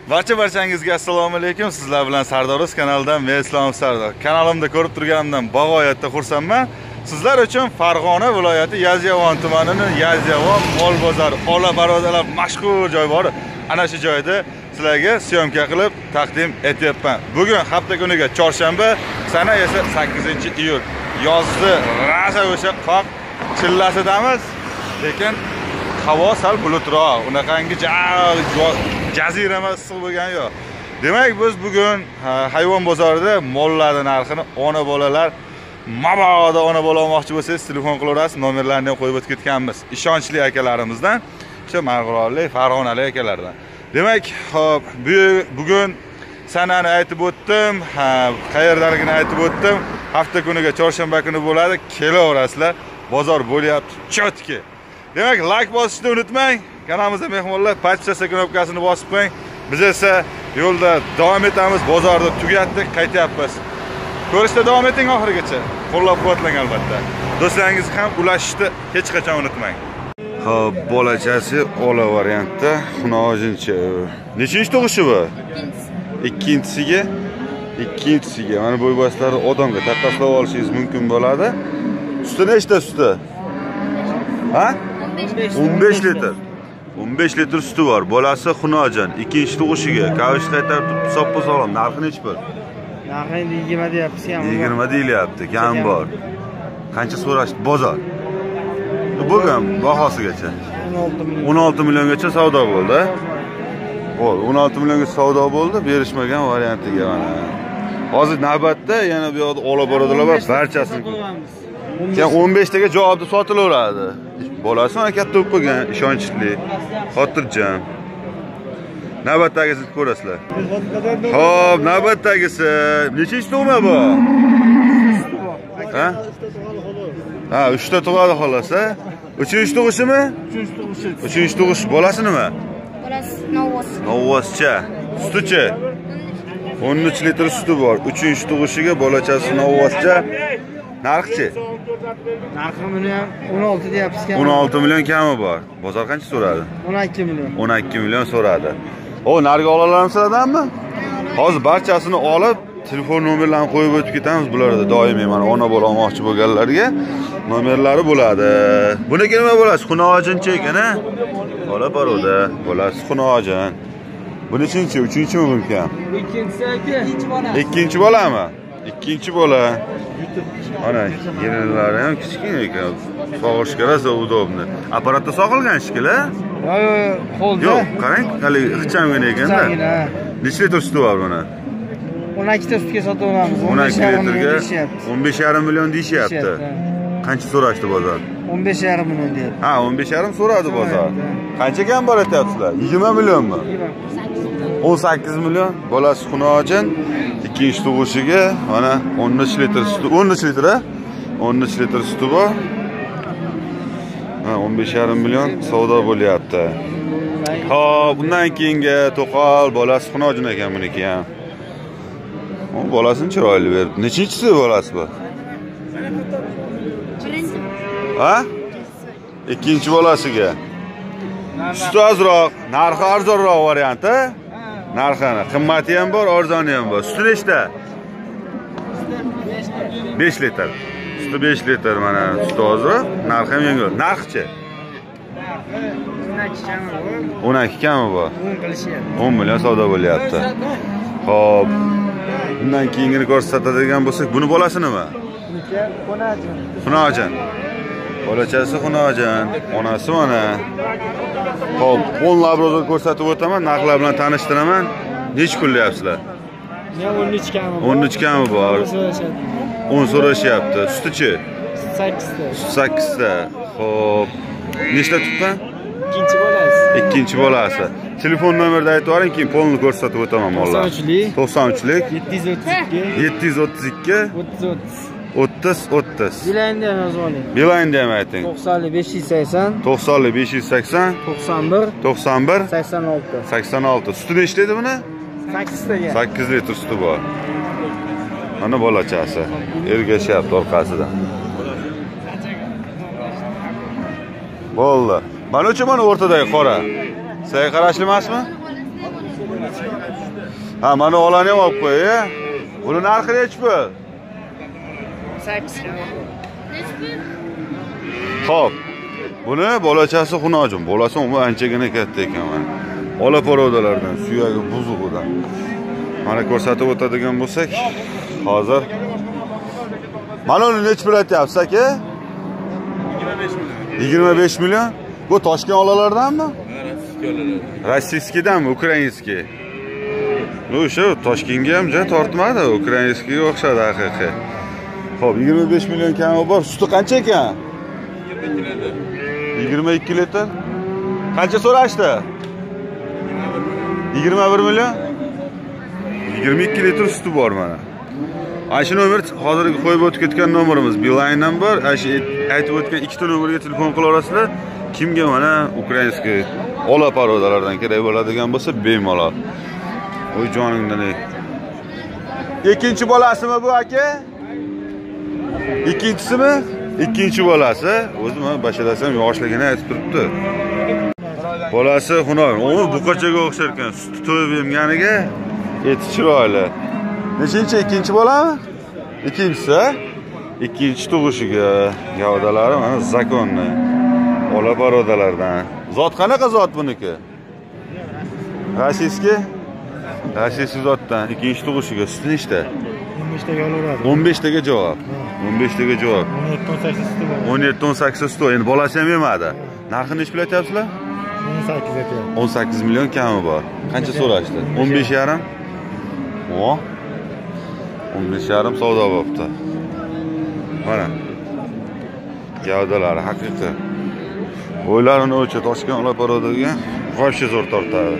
Barchangizga assalomu alaykum. Sizlar bilan Sardor kanalidan men Islom Sardor. Kanalimda ko'rib turganimdan bag'oyatda xursandman. Sizlar uchun Farg'ona viloyati Yozyovon tumanining Yozyovon mol bozori, ola barodalar mashhur joy bor. Ana shu joyda sizlarga syomka qilib taqdim etyapman. Bugun hafta kuniga chorshanba, sana esa 8-iyul. Yozda rasa o'sha qoq chillasidamiz, lekin havo sal bulutroq. Unaqangi jazirama issiq bo'lgani yo'q. Demak, biz bugun hayvon bozorida mollarning narxini ona bolalar mabodo ona bola olmoqchi bo'lsangiz telefon qilaverasiz, nomerlarini ham qo'yib o'tib ketganmiz. Ishonchli akalarimizdan, o'sha marg'ilonlik, farg'onalik akalardan. Demak, hop, bugun sanani aytib o'tdim, qayerdaligini aytib o'tdim. Hafta kuniga chorshanba kuni bo'ladi. Kelaverasizlar. Bozor bo'lyapti, chotki. Demak, like bosishni unutmang. Kanalimizda mehmonlar podpisa knopkasini bosib qo'ying. Biz esa yo'lda davom etamiz. Bozorda tugatdik, qaytyapmiz. Ko'rishda davom eting oxirigacha. Qo'llab-quvvatlang albatta. Do'stlaringizni ham ulashishni hech qachon unutmang. Xo'p, bolachasi ola variantda, xunojincha. Nechinchi tug'ishi bu? Ikkinchisiga. Mana bu boshlarni odamga taqqoslab olishingiz mumkin bo'ladi. Suti nechta suti? Ha? 15 litr. 15 litr suti bor. Bolasi xunojin. Ikkinchi tug'ishiga kavish qaytarib soppa sog'lom. Narxi nechi pul? Narxi 20 deyapsiz ham. 20 deyilyapti. Kam bor. Qancha so'rashdi bozor? Bo'lgan bahosigacha. 16 milliongacha savdo bo'ldi. Bo'ldi. 16 millionga savdo bo'ldi, berishmagan variantiga mana. Hozir navbatda yana bu yoqda ola boradilar va barchasini qilamiz. Keyin 15 taga javobda sotilaveradi. Bolasi mana katta bo'lib qolgan, ishonchli, xotirjam. Navbatdagisini ko'rasizlar. Xo'p, navbatdagisi nechinchi tug'ma bu? Ha? Ha, 3 ta tug'adi xolos, ha? 3-chi tug'ishimi? 3-chi tug'ishi. 3-chi tug'ish. Bolasi nima? Bolasi novvoz. Novvozcha. Suti-chi? 13 litr suti bor. 3-chi tug'ishiga bolachasi novvozcha. Narxchi? Narxi buni ham 16 deyapsiz kam. 16 million kami bor. Bozor qancha so'radi? 12 million. 12 million so'radi. O, narga olalarmi sizlardanmi? Hozir barchasini olib, telefon nomerlarini qo'yib o'tib ketamiz bularda. Doimiy mana ona bola olmoqchi bo'lganlarga nomerlari bo'ladi. Buniki nima bo'ladi? Xunojincha ekan-a? Bola baroda, bolasi xunojin. Bu nechinchi? 3-chimi buniki? Ikkinchi bolami? Ikkinchi bola. Ana, yerinlari ham kichkina ekan. Sog'ishga rosa udobni. Apparatda sog'ilgan shekilli? Yo'q, qo'lda. Yo'q, qarang, hali ixchamgina ekanda. Necha litr suti bor buni? 12 ta sutga sotaveramiz. 12 litrga 15,5 million deyishyapti. Qancha so'rashdi bozor? 15,5 million deyapti. Ha, 15,5 so'radi bozor. Qancha kam bor aytyapsizlar? 20 millionmi? 18 million. Bolasi xunojin. Ikkinchi tug'ishiga mana 13 litr suti, 13 litr, 13 litr suti bor. Ha, 15,5 million savdo bo'lyapti. Xo'p, bundan keyingi to'qol bolasi xunojin ekan buniki ham. O, bolasini chiroyli berdi. Nechinchisi bolasi bu? Birinchi. Ha? Ikkinchi bolasiga. Suti ozroq, narxi arzonroq varianti. Narxini qimmati ham bor, arzoni ham bor. Suti nechta? 5 litr. Suti 5 litr mana, suti ozroq, narxi ham yengil. Narxchi? 12 kami bor. 10 million savdo bo'lyapti. Xo'p. Bundan keyingini ko'rsatadigan bo'lsak, buni bolasi nima? Xunojin. Bolachasi xunojin, onasi mana. Xo'p, 10 labrozor ko'rsatib o'taman, narxlar bilan tanishtiraman. Nech pul deyapsizlar? 13 kami bor. 13 kami bor. 10 so'rashyapti. Suti-chi? 8 ta. 8 ta. Xo'p. Nechta tuqqan? Ikkinchi bolasi. Ikkinchi bolasi. Telefon nomerni aytib yuboring, keyin polni ko'rsatib o'taman mollar. 93lik 732 30. Bilayinda ham yozib oling. Bilayinda ham ayting. 90 580 90 580 91 91 86. Suti nechta edi buni? 8 taga. 8 litr suti bor. Mana bolachasi. Ergashyapti orqasidan. Bo'ldi. Mana o'cha mana o'rtadagi qora. Sizga qarashli emasmi? Ha, mana olani ham olib qo'y, ya. Buni narxi nechi pul? 8 lira. Xo'p. Buni bolachasi xunojim. Bolasi umuman anchagina katta ekan mana. Ola porodalardan, suyagi buzug'idan. Mana ko'rsatib o'tadigan bo'lsak, hozir mana uni necha pul aytyapsiz aka? 25 million. Bu Toshkent olalardanmi? Rossiyskidanmi, ukrainskiy? Bu o'sha Toshkentga ham ja tortmadi, ukrainskiyga o'xshadi haqiqiy. Xo'p, 25 million kami bor. Suti qancha ekan? 22 litr. Qancha so'rashdi? 21 million. 22 litr suti bor mana. Ana shu nomer hozirgi qo'yib o'tib ketgan nomerimiz. Beeline number, shu aytib o'tgan ikkita nomerga telefon qilaverasizlar. Kimga mana ukrainskiy ola parodalardan kerak bo'ladigan bo'lsa, bemalol. Oy joningdan ey. Ikkinchi bolasimi bu aka? Ikkinchisimi? Ikkinchi bolasi. O'zim ham bashalasam yoshligini aytib turibdi. Bolasi xunoy. U buqachaga o'xshar ekan. Suti to'yib yemganiga eti chiroyli. Nechinchi ikkinchi bolami? Ikkinchisi. Ikkinchi tug'ishiga gavdalari mana zakonni. Ola parodalardan. Zot qanaqa zot buniki? Rossiyskiy? Rossiyskiy zotdan ikkinchi tug'ishiga suti nechta? 15 taga olaveradi. 15 taga javob. 15 taga javob. 17-18 suti bor. 17-18 suti. Endi bolasi ham yemadi. Narxini nech pul aytyapsizlar? 18 aka. 18 million kami bor. Qancha so'rashdi? 15,5. O. 15,5 savdo bo'pti. Mana. Gavdalari haqiqiy. O'ylarini o'cha Toshkent ola parodaga voshcha zo'r tortadi.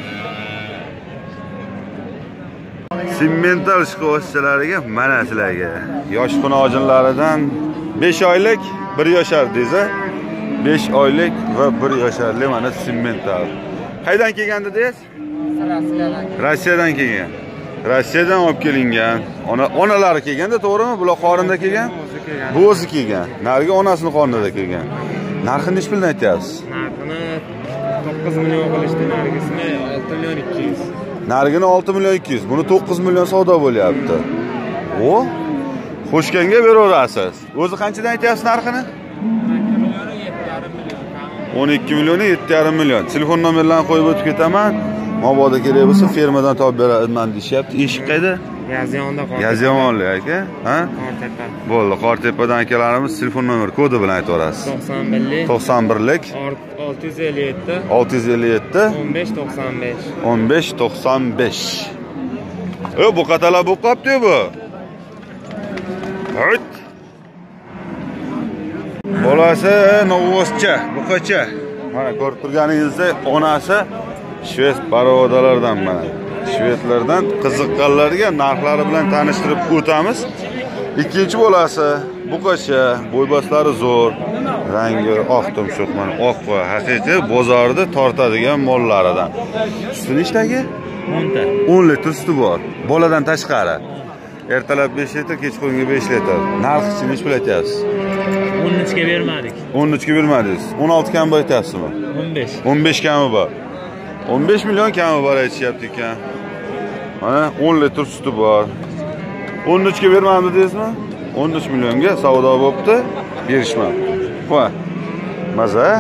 Simmental shikovatchalariga mana sizlarga. Yosh xunojinlaridan 5 oylik, 1 yoshar desa, 5 oylik va 1 yosharli mana simmental. Qaydan kelgan dedingiz? Rossiyadan kelgan. Rossiyadan olib kelingan. Onalari kelganda, to'g'rimi? Bular qorinda kelgan? Bu o'zi kelgan. Narigi onasining qorinida kelgan. Narxini nech puldan aytyapsiz? Narxini 9 million qilishdi, narigisini 6 million 200. Narigini 6 million 200. Buni 9 million savdo bo'lyapti. O, qo'shganga beraverasiz. O'zi qanchadan aytyapsiz narxini? 12 million 7,5 million. Telefon nomerlarini qo'yib o'tib ketaman. Mabodo kerak bo'lsa fermadan topib beraman deyapti. Eshik qayda? Yazyonda qoldi. Yazyonli aka, ha? Qortepa. Bo'ldi, Qortepadan akalarimiz telefon nomer kodi bilan aytaverasiz. 91lik 657 657 15 95. 1595. Bu qatalar bo'lib qopti bu. Hut. Bolasi Novoscha, buqacha. Mana ko'rib turganingizdek, onasi shved parodalardan mana. Shvedlardan qiziqqanlarga narxlari bilan tanishtirib o'tamiz. Ikkinchi bolasi buqacha, bo'yboslari zo'r, rangi oq tumshuq, mana oq va haqiqiy bozorda tortadigan mollaridan. Suti nechtagi? 10 ta. 10 litr suti bor. Boladan tashqari. Ertalab 5 litr, kechqurunga 5 litr. Narxi nech pul aytyapsiz? 13 ga bermadik. 13 ga bermadingiz. 16 kami bor aytyapsizmi? 15. 15 kami bor. 15 million kami bor aytishyapti ekan. Mana 10 litr suti bor. 13 ga bermam dedingizmi? 13 millionga savdo bo'pti, berishmam. Voy. Maza.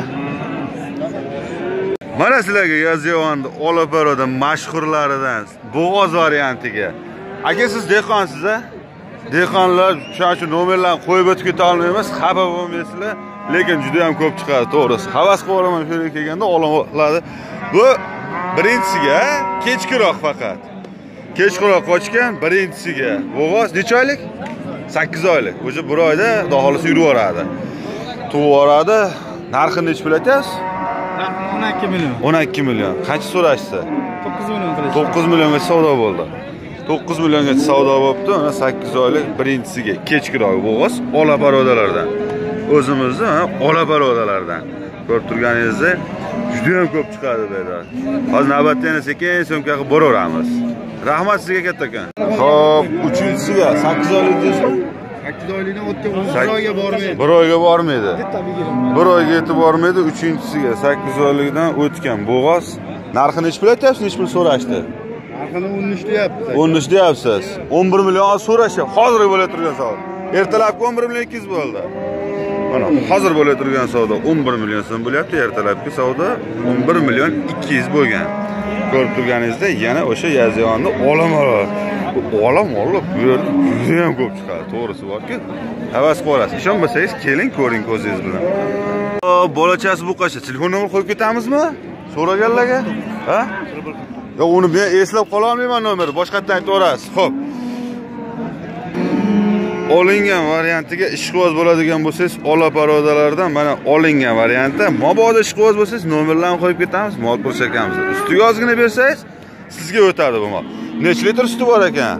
Mana sizlarga Yozyovonda Olaparoda mashhurlaridan bo'g'oz variantiga. Aka siz dehqonsiz a? Dehqonlar shuning uchun nomerlarni qo'yib o'tib keta olmaymiz, xafa bo'lmaysizlar, lekin juda ham ko'p chiqadi, to'g'risi. Havas qilaman shu yerga kelganda oladi. Bu birinchisiga kechkiroq faqat. Kechqurun qochgan birinchisiga. Bo'g'oz necha oylik? 8 oylik. O'sha 1 oyda doholisi yurib yoradi. Tug'ib yoradi. Narxini nech pul aytasiz? 12 million. 12 million. Qancha so'rashdi? 9 million qilishdi. 9 millionga savdo bo'ldi. 9 millionga savdo bo'libdi. Ona 8 oylik birinchisiga kechkiroq bo'g'oz ola parodalardan. O'zimizni ola parodalardan. Ko'rib turganingizdek, juda ham ko'p chiqadi bu yerda. Hozir navbatda yana sekin so'mka qilib boraveramiz. Rahmat sizga kattakan. Xo'p, uchinchisiga 8 oylik deysizmi? 8 oylikdan o'tgan 1 oyga bormaydi. 1 oyga bormaydi. 1 oyga yetib bormaydi, uchinchisiga 8 oylikdan o'tgan bo'g'oz. Narxini nech pul aytyapsiz? Nech pul so'rashdi? Narxini 13 deyapti. 13 deyapsiz. 11 million so'rashi. Hozir bo'la turgan savdo. Ertalabki 11 million 200 bo'ldi. Mana hozir bo'la turgan savdo 11 million so'm bo'lyapti. Ertalabki savdo 11 million 200 bo'lgan. Ko'rib turganingizda yana o'sha yazayonni olaman. Olam bu yerda juda ham ko'p chiqadi. To'g'risi borki, havas qilasiz. Ishonmasangiz keling ko'ring ko'zingiz bilan. Bolachasi bu qancha? Telefon nomer qo'yib ketamizmi? So'raganlarga? Ha? Yo, uni men eslab qola olmayman nomerni. Boshqatdan aytaverasiz. Xo'p. Olingan variantiga ishqiboz bo'ladigan bo'lsangiz, ola parodalardan mana olingan variantda, mabodo ishqiboz bo'lsangiz, nomerlarni qo'yib ketamiz, mol ko'rsatamiz. Ustiga ozgina bersangiz, sizga o'tadi bu mol. Necha litr suti bor ekan?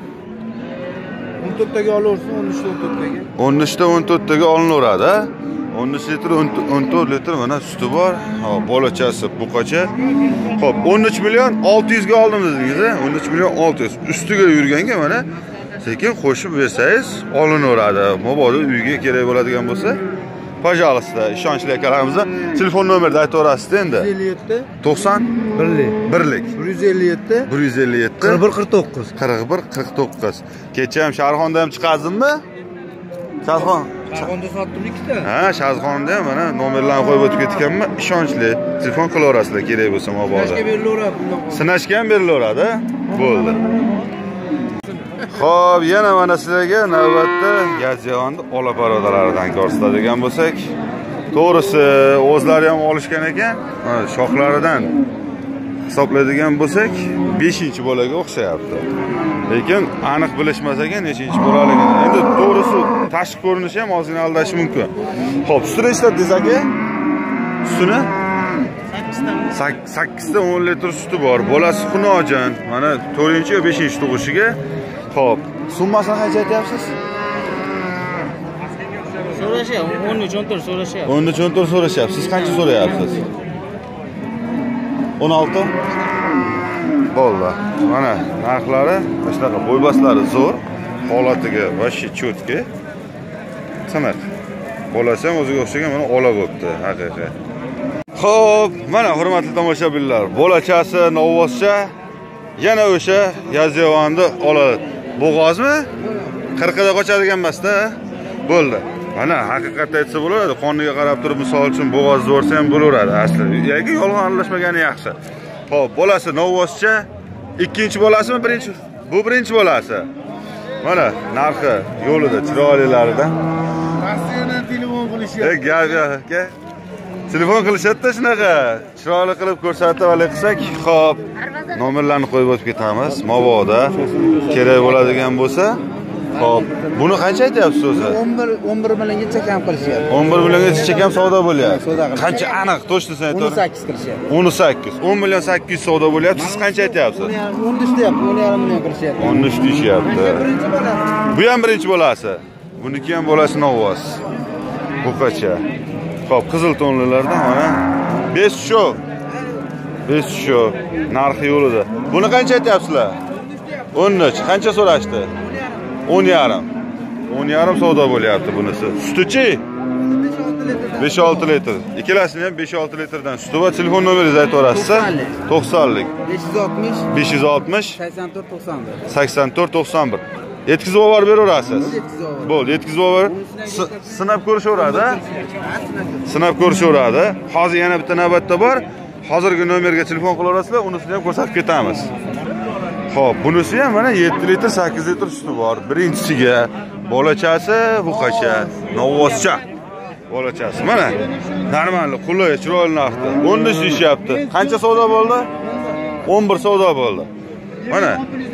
14 taga olaversin, 13 ta 14 taga. 13 ta 14 taga olinaveradi. 13 litr 14 litr mana suti bor. Hop, bolachasi buqacha. Xo'p, 13 million 600 ga oldim dedingiz, a? 13 million 600. Ustiga yurganga mana sekin qo'shib bersangiz olinaveradi. Mabodo uyga kerak bo'ladigan bo'lsa, pajalisto, ishonchli akalarimizni telefon nomerni aytaverasiz endi. 157 90 birlik. 157 157 41 49. 41 49. Kecha ham Sharxonda ham chiqazdimmi? Sharxon. Sharxonda sotdim ikkita. Ha, Sharxonda ham mana nomerlarni qo'yib o'tib ketganman. Ishonchli. Telefon qilaverasizlar kerak bo'lsa mabodo. Sinashga berilaveradi bundan. Sinashga ham berilaveradi. Bo'ldi. Xo'p, yana mana sizlarga navbatda Yaziyonni ola parodalaridan ko'rsatadigan bo'lsak, to'g'risi o'zlari ham olishgan ekan. Shoxlaridan hisoblaydigan bo'lsak, 5-bolaga o'xshayapti. Lekin aniq bilishmas ekan nechinchi bo'laligini. Endi to'g'risi tashqi ko'rinishi ham ozgina aldashi mumkin. Xo'p, sutini ishlatdingiz aka? Sutini 8 ta 10 litr suti bor. Bolasi xunojon. Mana 4-yo 5-tug'ishiga. Xo'p, summasini qancha aytyapsiz? So'rashyapti, 13-14 so'rashyapti. 13-14 so'rashyapsiz. Siz qancha so'rayapsiz? 16? Bo'ldi. Mana narxlari, shunaqa bo'ybaslari zo'r, holatiga vashi cho'tki. Siniq. Bolasi ham o'ziga o'xshagan mana ola bo'pti, haqiqiy. Xo'p, mana hurmatli tomoshabinlar, bolachasi novvozcha yana o'sha Yaziyonni oladi. Bo'g'ozmi? 40 da qochadigan emas-da. Bo'ldi. Mana haqiqatda aytsa bo'laradi, qoniga qarab turib, misol uchun bo'g'oz zo'rsa ham bo'laveradi asli. Yoki yolg'on aralashmagani yaxshi. Xo'p, bolasi novvozcha, ikkinchi bolasimi, birinchi? Bu birinchi bolasi. Mana narxi yo'lida chiroylilaridan. Rossiyadan telefon qilishyapti. Gap aka. Telefon qilishadi shunaqa. Chiroyli qilib ko'rsatib qilsak, xo'p, nomerlarni qo'yib o'tib ketamiz. Mabodo kerak bo'ladigan bo'lsa, xo'p, buni qancha aytyapsiz o'zi? 11 milliongacha kam qilishyapti. 11 milliongacha kam savdo bo'lyapti. Qancha aniq to'shtisini aytaver. 18 qilishyapti. 18. 10 million 800 savdo bo'lyapti. Siz qancha aytyapsiz? 13 deyapti, 10,5 million qilishyapti. 13 deyishyapti. Birinchi bo'lasi. Bu ham birinchi bolasi. Buniki ham bolasi novvoz. Buqacha. Xo'p, qizil tonlilardan mana 5 shu. 5 shu. Narxi yo'lida. Buni qancha aytyapsizlar? 13. Qancha so'rashdi? 10,5. 10,5 savdo bo'lyapti bunisi. Sutichi? 5-6 litr. Ikkalasini ham 5-6 litrdan suti va telefon nomeringizni aytaverasiz. 90lik. 560 560 84 91. 84 91. Yetkazib olib beraverasiz. Bo'ldi, yetkazib olib sinab ko'rishaveradi. Sinab ko'rishaveradi. Hozir yana bitta navbatda bor. Hozirgi nomerga telefon qilaverasizlar, unisini ham ko'rsatib ketamiz. Xo'p, bunisi ham mana 7 litr, 8 litr suti bor. Birinchisiga bolachasi buqacha, novvozcha. Bolachasi mana normal, qulay, chiroyli narxda. 13 deyapti. Qancha savdo bo'ldi? 11 savdo bo'ldi. Mana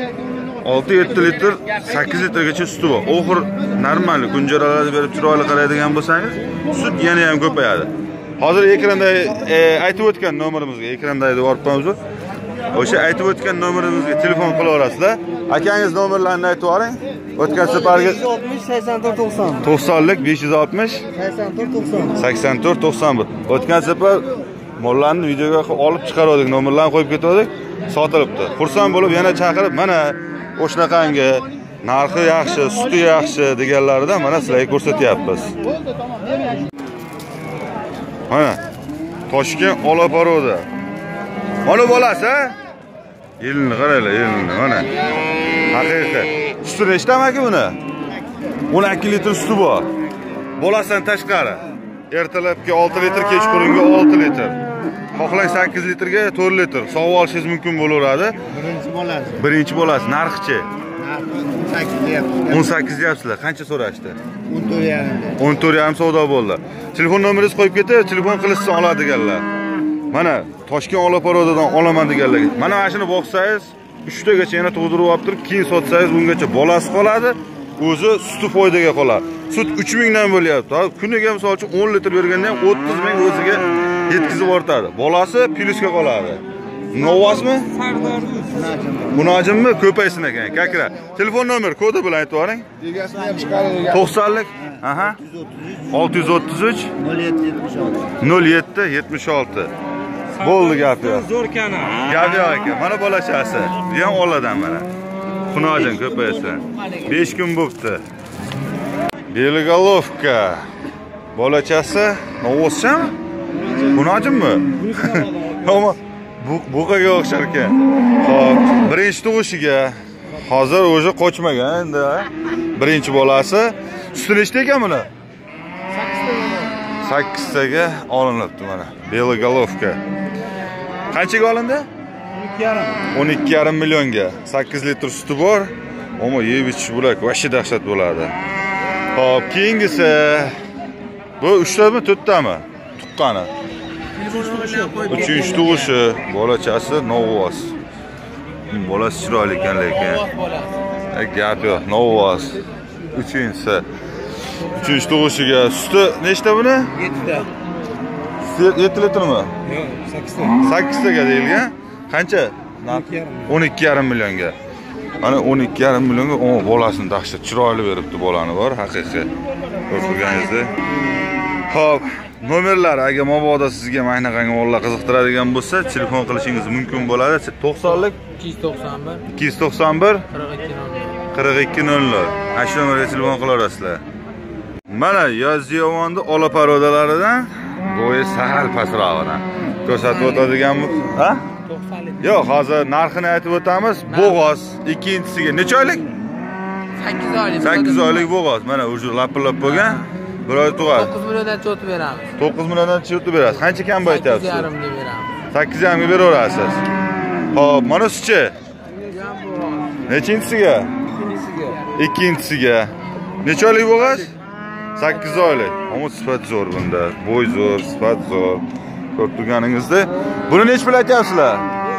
6-7 litr, 8 litrgacha suti bor. Oxir normal kunjaralarni berib chiroyli qaraydigan bo'lsangiz, sut yana ham ko'payadi. Hozir ekranda aytib o'tgan nomerimizga, ekranda aytib o'tibmiz. O'sha aytib o'tgan nomerimizga telefon qilaverasizlar. Akangiz nomerlarini aytib oling. O'tgan safarga 560 84 90. 90lik 560 84 90. 84 91. O'tgan safar mollarni videoga olib chiqardik, nomerlarni qo'yib ketdik, sotilibdi. Xursand bo'lib yana chaqirib, mana o'shnaqangi narxi yaxshi, suti yaxshi deganlaridan mana sizlarga ko'rsatyapmiz. Mana Toshkent ola paroda. Mana bolasi, Yelini qaraylar, yelini mana. Haqiqiy. Suti nechtami aka buni? 12 litr suti bor. Bolasidan tashqari. Ertalabki 6 litr, kechqurunga 6 litr. Xohlang 8 litrga 4 litr sog'ib olishingiz mumkin bo'laveradi. Birinchi bolasi narxchi. 18 deyapsizlar. Qancha so'rashdi? 14,5 savdo bo'ldi. Telefon nomeringizni qo'yib ketib, telefon qilishsa oladiganlar. Mana Toshkent Olaparodadan olaman deganlar. Mana shuni boqsangiz 3 tagacha yana tug'dirib olib turib, keyin sotsangiz ungacha bolasi qoladi, o'zi suti foydaga qoladi. Sut 3000 dan bo'lyapti. Kuniga misol uchun 10 litr berganda ham 30 ming o'ziga yetkazib ortadi. Bolasi plyusga qoladi. Novasmi? Munojimmi? Ko'paysin ekan. Kakra. Telefon nomer, kodi bilan aytib yuboring. 90lik. Aha. 633 0776. Bo'ldi gapi. Zo'r kana. Gapi aka. Mana bolachasi. Bu ham oladan mana. Xunojim ko'paysin. 5 kun bo'pti. Belgolovka. Bolachasi novosmi? Xunojimmi? Ammo buqaga o'xshar ekan. Xo'p, birinchi tug'ishiga hozir o'zi qochmagan endi. Birinchi bolasi. Suti nechta ekan buni? 8 taga olinibdi mana. Belgolovka. Qanchaga olindi? 12,5 millionga. 8 litr suti bor. Ammo yeb ichish bo'lak, vashi dahshat bo'ladi. Xo'p, keyingisi bu 3 tami, 4 tami? Tuqqani. 3-chi tug'ishi, bolachasi novvos. Bolasi chiroyli ekan lekin. Gap yo'q, novvos. 3-chi. 3-chi tug'ishiga suti nechta buni? 7 ta. 7 litrmi? Yo'q, 8 ta. 8 taga deyilgan. Qancha? 12,5 millionga. Mana 12,5 millionga bolasini dahshat chiroyli beribdi, bolani bor, haqiqiy. Ko'rganingizda. Xo'p, nomerlar agar mabodo sizga mana qanday mollar qiziqtiradigan bo'lsa, telefon qilishingiz mumkin bo'ladi. 90lik 291 4200. Shu nomerga telefon qilaverasizlar. Mana Yozyovonda Olaparodalaridan bo'yi sal pastroqdan ko'rsatib o'tadiganmiz. Ha? 90lik. Yo'q, hozir narxini aytib o'tamiz. Bo'g'oz ikkinchisiga necha oylik? 8 oylik. 8 oylik bo'g'oz. Mana o'sha lapillab bo'lgan. Bir oy tug'adi. 9 milliondan o'tib beramiz. 9 milliondan o'tib berasiz. Qancha kam aytyapsiz? 8,5 ga beramiz. 8,5 ga beraverasiz. Xo'p, mana suchi. Nechinchisiga? Ikkinchisiga. Necha oylik bo'g'oz? 8 oylik. Ammo sifat zo'r bunda. Bo'y zo'r, sifat zo'r. Ko'p turganingizda. Buni nech pul aytyapsizlar?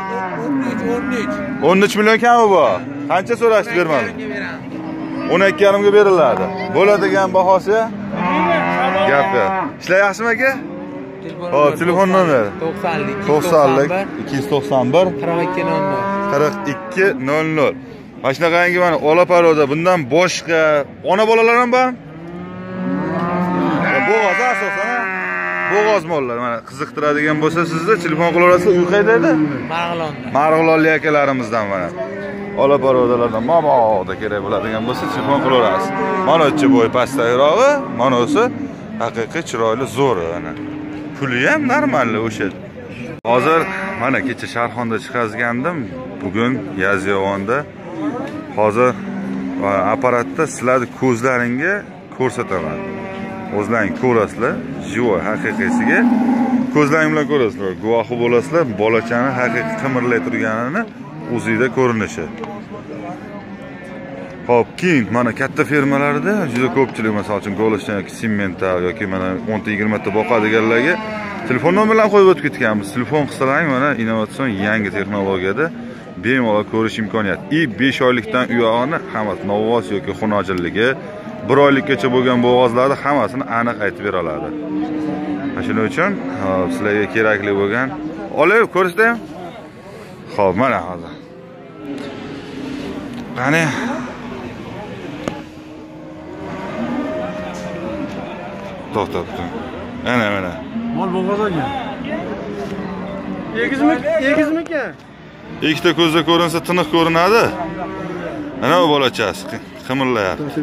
13 million kami bor. Qancha so'rashdi bermadi? 12,5 ga beriladi. Bo'ladigan bahosi? Gap yo'q. Ishlar yaxshimi aka? Xo'p, telefon nomeri 90lik 291 4200. Mana shunaqangi mana Olaparoda bundan boshqa ona bolalar ham bor? Bo'g'oz asosan. Bo'g'oz mollar mana qiziqtiradigan bo'lsa sizda telefon qilaverasiz. Uy qayerda edi? Marg'ilonda. Marg'ilonlik akalarimizdan mana. Olaparodalardan mabodo kerak bo'ladigan bo'lsa telefon qilaverasiz. Mana o'chi bo'y pastroqi, mana o'si haqiqiy chiroyli zo'r ana. Puli ham normalli o'sha. Hozir mana kecha Sharxonda chiqazgandim. Bugun Yozyovonda. Hozir apparatda sizlarning ko'zlaringga ko'rsataman. O'zlaring ko'rasizlar, jivoy haqiqiysiga ko'zlaring bilan ko'rasizlar. Guvohi bo'lasizlar, bolachani haqiqiy qimirlay turganini o'zingizda ko'rinishi. Xo'p, keyin mana katta fermalarda juda ko'pchilik, masalan uchun Golishdan yoki Simmental yoki mana 10-20 ta boqadiganlarga telefon nomerlarini qo'yib o'tib ketganmiz. Telefon qilsalaring mana innovatsion yangi texnologiyada bemalol ko'rish imkoniyati. 5 oylikdan uyog'ini hammasi novvos yoki xunojilligi, 1 oylikgacha bo'lgan bo'g'ozlarni hammasini aniq aytib bera oladi. Shuning uchun sizlarga kerakli bo'lgan olib ko'rishda. Xo'p, mana hozir. Qani to'xtab. Mana. Mol bo'g'oz olgan. Egizmikan? Ikkita ko'zda ko'rinsa tiniq ko'rinadi. Ana bu bolachasi qimirlayapti.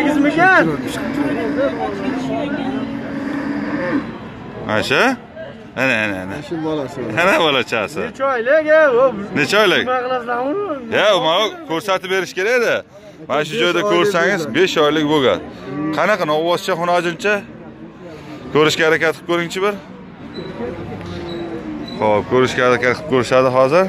Egizmikan? Asha? Ana. Shu bolasi. Ana bolachasi. Necha oylik o? Necha oylik? Nima qilasizlarmi? Ya, mana ko'rsatib berish kerak-da. Mana shu joyda ko'rsangiz 5 oylik bo'lgan. Qanaqa ovozcha, xunojincha? Ko'rishga harakat qilib ko'ringchi bir. Xo'p, ko'rishga harakat qilib ko'rishadi hozir.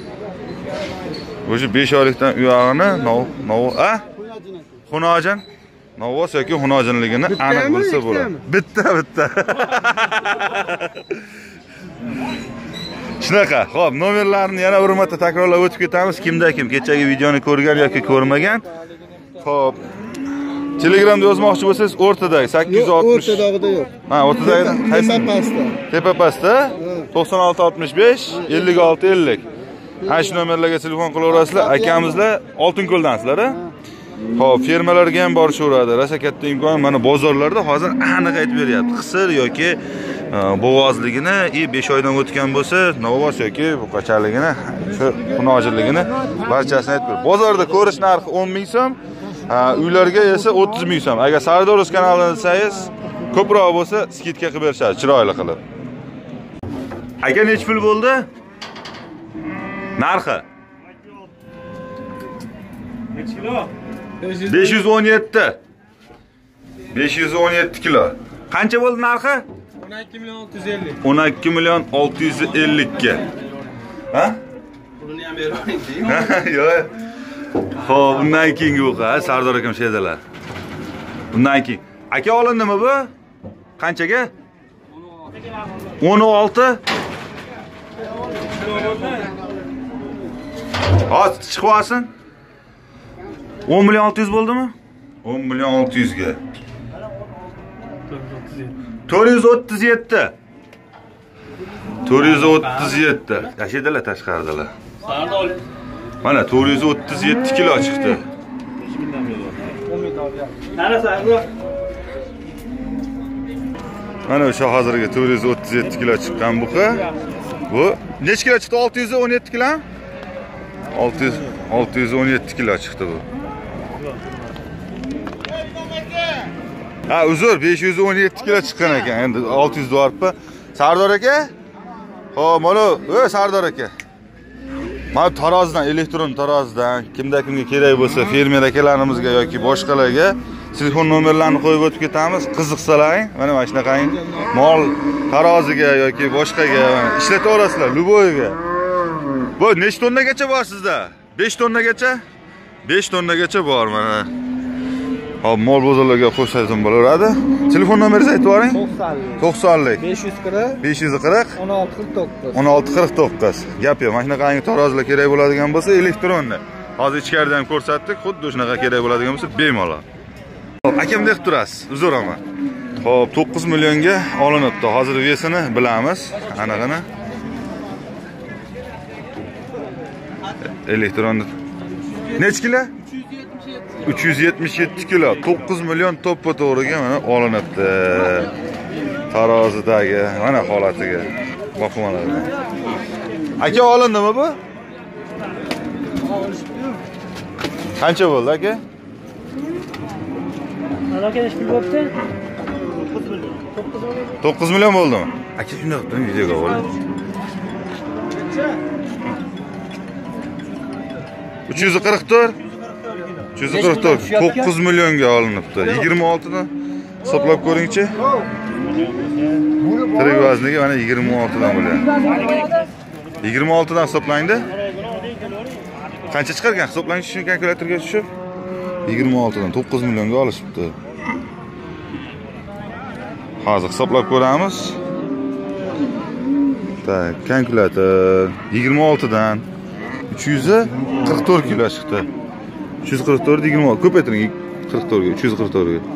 O'sha 5 oylikdan uyog'ini a? Xunojin. Novvos yoki xunojinligini aniq bilsa bo'ladi. Bitta. Shunaqa. Xo'p, nomerlarni yana bir marta takrorlab o'tib ketamiz. Kim kechagi videoni ko'rgan yoki ko'rmagan. Xo'p. Telegramda yozmoqchi bo'lsangiz o'rtadagi 860. O'rtadagida yo'q. Ha, o'rtadagi qaysi? Tepa pastda. 9665 56 50. Ana shu nomerlarga telefon qilaverasizlar. Akamizlar Oltinko'ldansizlar-a? Xo'p, fermalarga ham borishaveradi. Rosa katta imkon. Mana bozorlarda hozir aniq aytib beryapti. Qisir yoki bo'g'ozligini, 5 oydan o'tgan bo'lsa, novvos yoki buqachaligini, shu xunojinligini barchasini aytib ber. Bozorda ko'rish narxi 10 ming so'm, uylarga esa 30 ming so'm. Agar Sardoros kanalidan desangiz, ko'proq bo'lsa, skidka qilib berishadi, chiroyli qilib. Aka nech pul bo'ldi? Narxi? Necha kilo? 517. 517 kilo. Qancha bo'ldi narxi? 12 million 650. 12 million 650 ga. Ha? Pulini ham bermaydi. Yo'q. Xo'p, bundan keyingi o'qa, Sardor akam shaydalar. Bundan keyin. Aka olindimi bu? Qanchaga? 16. Hozir chiqib olsin. 10 million 600 bo'ldimi? 10 million 600 ga. 437. 437. Yashaydilar tashqaridalar. Mana 437 kilo chiqdi. Mana o'sha hozirgi 437 kilo chiqqan buqa. Bu necha kilo chiqdi? 617 kilo? 617 kilo chiqdi bu. Ha, uzr, 517 kilo chiqqan ekan. Endi 600 dorpa. Sardor aka? Xo'p, mana, Sardor aka. Mana tarozidan, elektron tarozidan kimga kerak bo'lsa, fermer akalarimizga yoki boshqalarga telefon nomerlarini qo'yib o'tib ketamiz. Qiziqsalaring, mana shunaqangi mol taroziga yoki boshqaga ishlataverasizlar, luboyga. Bu nechta tonnagacha bor sizda? 5 tonnagacha? 5 tonnagacha bor mana. Hop, mol bozorlarga qo'shsam bo'laveradi. Telefon nomeringizni aytib yuboring. 90lik 540 540 1649. 1649. Gap yo'q. Mana shunaqangi tarozilar kerak bo'ladigan bo'lsa, elektronni. Hozir ichkarida ham ko'rsatdik. Xuddi shunaqa kerak bo'ladigan bo'lsa, bemalol. Akam deb turasiz. Uzoraman. Xo'p, 9 millionga olinibdi. Hozir vesini bilamiz, anig'ini. Elektron. Necha kilo? 377 kilo. 9 million to'ppa to'g'riga mana olinibdi. Tarozidagi mana holatiga. Boqmalarga. Aka olindimi bu? Qancha bo'ldi aka? Mana aka nechta bo'libdi? 9 million bo'ldimi? Aka shunday qilib videoga olib. 344 9 millionga olinibdi. 26 dan hisoblab ko'ringchi. Tirik vazniga mana 26 dan bo'lyapti. 26 dan hisoblangda. Qancha chiqargan? Hisoblang shu kalkulyatorga tushib 26 dan 9 millionga olishibdi. Hozir hisoblab ko'ramiz. Tak, kalkulyator 26 dan 344 kilo chiqdi. 344 26 ko'paytiring 44 ga 344 ga.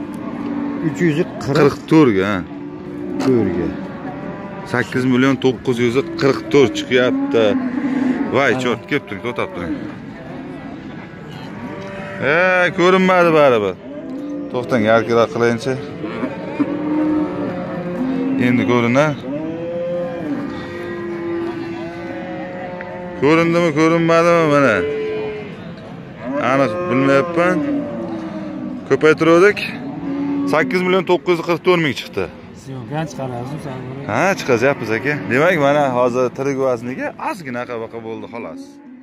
344 ga. 8 million 944 chiqyapti. Voy, chort, kelib turing, to'xtab turing. Ko'rinmadi baribir. To'xtang, yarkiroq qilayinchi. Endi ko'rinar. Ko'rindimi, ko'rinmadimi mana? Aniq bilmayapman. Ko'paytirdik. 8 million 944 ming chiqdi. syomkani chiqarasiz sen buni. Ha, chiqazyapmiz aka. Demak, mana hozir tirik vazniga ozgina qabaqa bo'ldi xolos.